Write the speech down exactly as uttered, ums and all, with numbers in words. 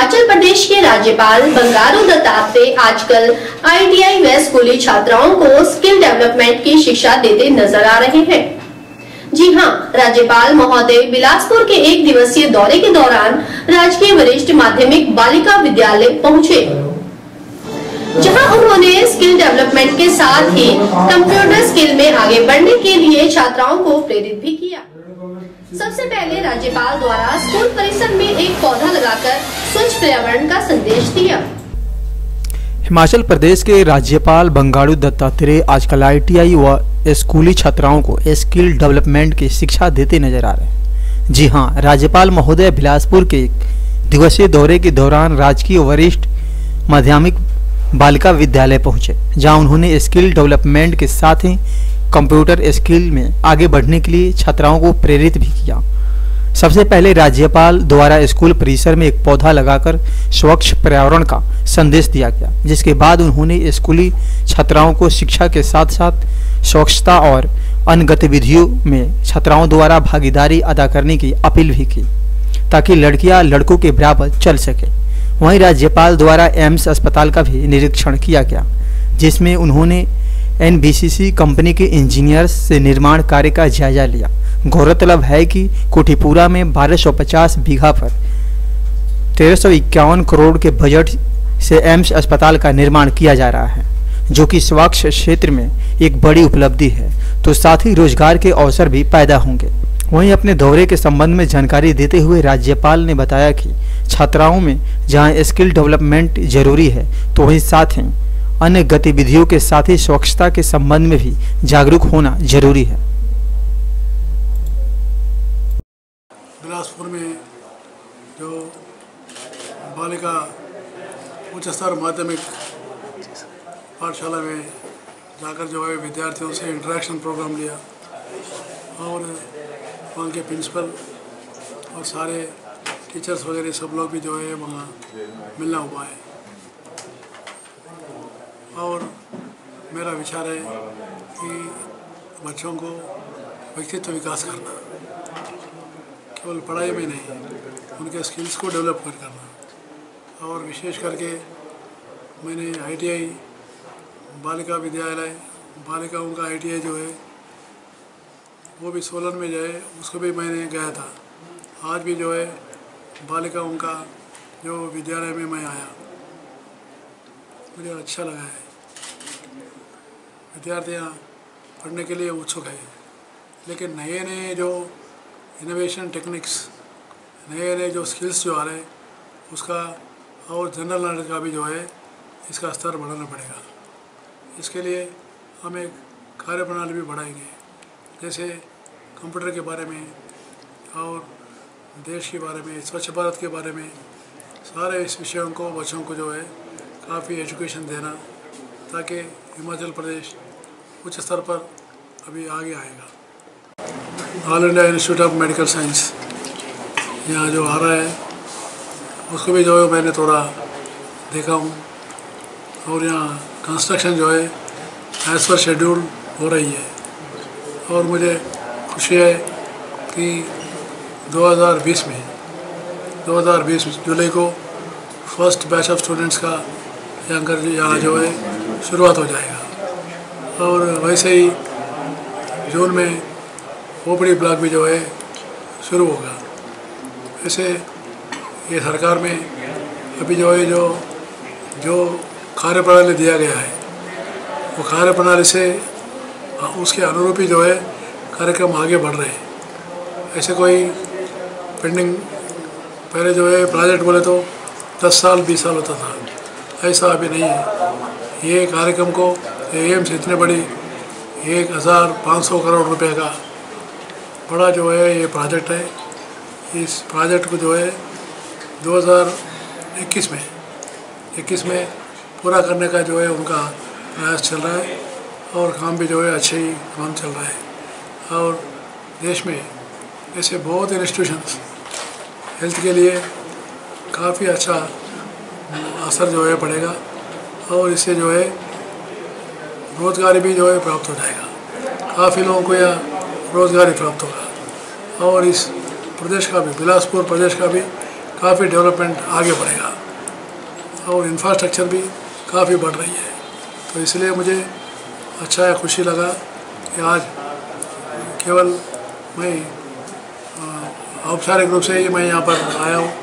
हिमाचल प्रदेश के राज्यपाल बंगारू दत्तात्रेय आजकल आई टी आई व स्कूली छात्राओं को स्किल डेवलपमेंट की शिक्षा देते नजर आ रहे हैं। जी हां, राज्यपाल महोदय बिलासपुर के एक दिवसीय दौरे के दौरान राजकीय वरिष्ठ माध्यमिक बालिका विद्यालय पहुंचे, जहां उन्होंने स्किल डेवलपमेंट के साथ ही कंप्यूटर स्किल में आगे बढ़ने के लिए छात्राओं को प्रेरित भी किया। सबसे पहले राज्यपाल द्वारा स्कूल परिसर में एक पौधा लगाकर स्वच्छ पर्यावरण का संदेश दिया। हिमाचल प्रदेश के राज्यपाल बंगारू दत्तात्रेय आजकल आई टी आई व स्कूली छात्राओं को स्किल डेवलपमेंट की शिक्षा देते नजर आ रहे हैं। जी हां, राज्यपाल महोदय बिलासपुर के एक दिवसीय दौरे के दौरान राजकीय वरिष्ठ माध्यमिक बालिका विद्यालय पहुंचे, जहां उन्होंने स्किल डेवलपमेंट के साथ ही कंप्यूटर स्किल में आगे बढ़ने के लिए छात्राओं को प्रेरित भी किया। सबसे पहले राज्यपाल द्वारा स्कूल परिसर में एक पौधा लगाकर स्वच्छ पर्यावरण का संदेश दिया गया, जिसके बाद उन्होंने स्कूली छात्राओं को शिक्षा के साथ साथ स्वच्छता और अन्य गतिविधियों में छात्राओं द्वारा भागीदारी अदा करने की अपील भी की, ताकि लड़कियां लड़कों के बराबर चल सके। वहीं राज्यपाल द्वारा एम्स अस्पताल का भी निरीक्षण किया गया, जिसमें उन्होंने N B C C company के इंजीनियर्स से निर्माण कार्य का जायजा लिया। गौरतलब है कि कोठीपुरा में बारह सौ पचास बीघा पर तेरह सौ इक्यावन करोड़ के बजट से एम्स अस्पताल का निर्माण किया जा रहा है, जो कि स्वास्थ्य क्षेत्र में एक बड़ी उपलब्धि है, तो साथ ही रोजगार के अवसर भी पैदा होंगे। वहीं अपने दौरे के संबंध में जानकारी देते हुए राज्यपाल ने बताया कि छात्राओं में जहां स्किल डेवलपमेंट जरूरी है, तो वहीं साथ ही अन्य गतिविधियों के साथ ही स्वच्छता के संबंध में भी जागरूक होना जरूरी है। बिलासपुर में जो बालिका उच्च स्तर माध्यमिक पाठशाला में जाकर जो है विद्यार्थियों से इंटरेक्शन प्रोग्राम लिया और वहाँ के प्रिंसिपल और सारे टीचर्स वगैरह सब लोग भी जो है वहाँ मिलना हुआ है। और मेरा विचार है कि बच्चों को व्यक्तित्व विकास करना, केवल पढ़ाई में नहीं, उनके स्किल्स को डेवलप कर करना। और विशेष करके मैंने I T I Balika Vidyalaya बालिकाओं का आई टी आई जो है वो भी सोलन में जो है उसको भी मैंने गया था। आज भी जो है बालिकाओं का जो विद्यालय में मैं आया, मुझे अच्छा लगा है। विद्यार्थियाँ पढ़ने के लिए उत्सुक है, लेकिन नए नए जो इनोवेशन टेक्निक्स, नए नए जो स्किल्स जो आ रहे हैं उसका और जनरल नॉलेज का भी जो है इसका स्तर बढ़ाना पड़ेगा। इसके लिए हम एक कार्यप्रणाली भी बढ़ाएंगे, जैसे कंप्यूटर के बारे में और देश के बारे में, स्वच्छ भारत के बारे में, सारे इस विषयों को बच्चों को जो है काफ़ी एजुकेशन देना, ताकि हिमाचल प्रदेश उच्च स्तर पर अभी आगे आएगा। All India institute of medical science यहाँ जो आ रहा है उसको भी जो है मैंने थोड़ा देखा हूँ, और यहाँ कंस्ट्रक्शन जो है एज़ पर शेड्यूल हो रही है। और मुझे खुशी है कि दो हज़ार बीस में दो हज़ार बीस जुलाई को फर्स्ट बैच ऑफ स्टूडेंट्स का यहाँ कर यहाँ जो है शुरुआत हो जाएगा। और वैसे ही जून में खोपड़ी ब्लॉक भी जो है शुरू होगा। ऐसे ये सरकार में अभी जो है जो जो कार्यप्रणाली दिया गया है वो कार्यप्रणाली से उसके अनुरूप ही जो है कार्यक्रम आगे बढ़ रहे हैं। ऐसे कोई पेंडिंग पहले जो है प्रोजेक्ट बोले तो दस साल बीस साल होता था, ऐसा अभी नहीं है। ये कार्यक्रम को एम्स इतने बड़ी एक हज़ार पाँच सौ करोड़ रुपए का बड़ा जो है ये प्रोजेक्ट है। इस प्रोजेक्ट को जो है दो हज़ार इक्कीस में इक्कीस में पूरा करने का जो है उनका प्रयास चल रहा है, और काम भी जो है अच्छे ही काम चल रहा है। और देश में ऐसे बहुत इंस्टीट्यूशंस हेल्थ के लिए काफ़ी अच्छा असर जो है पड़ेगा, और इससे जो है रोज़गार भी जो है प्राप्त हो जाएगा। काफ़ी लोगों को यह रोज़गार ही प्राप्त होगा, और इस प्रदेश का भी, बिलासपुर प्रदेश का भी काफ़ी डेवलपमेंट आगे बढ़ेगा। और इंफ्रास्ट्रक्चर भी काफ़ी बढ़ रही है। तो इसलिए मुझे अच्छा है, खुशी लगा कि आज केवल मैं औपचारिक रूप से ही मैं यहाँ पर आया हूँ